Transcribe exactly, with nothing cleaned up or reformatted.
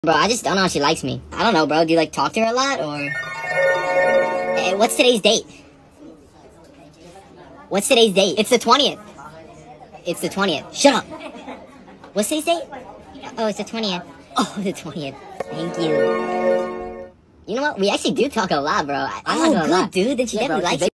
Bro, I just don't know if she likes me. I don't know, bro. Do you, like, talk to her a lot, or... Hey, what's today's date? What's today's date? It's the twentieth. It's the twentieth. Shut up. What's today's date? Oh, it's the twentieth. Oh, the twentieth. Thank you. You know what? We actually do talk a lot, bro. I, I'm oh, not gonna good, lie. dude. Then she Yeah, definitely bro, likes she you.